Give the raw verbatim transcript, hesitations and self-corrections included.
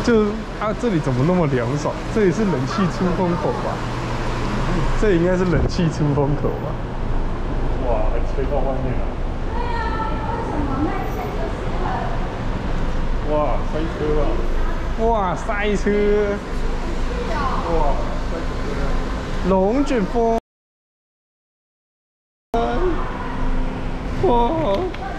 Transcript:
就啊，这里怎么那么凉爽？这里是冷气出风口吧？这里应该是冷气出风口吧？哇，还吹到外面了。对啊，为什么那些就是哇，塞车啊！哇，塞车！哇，塞车！龙卷风！哇！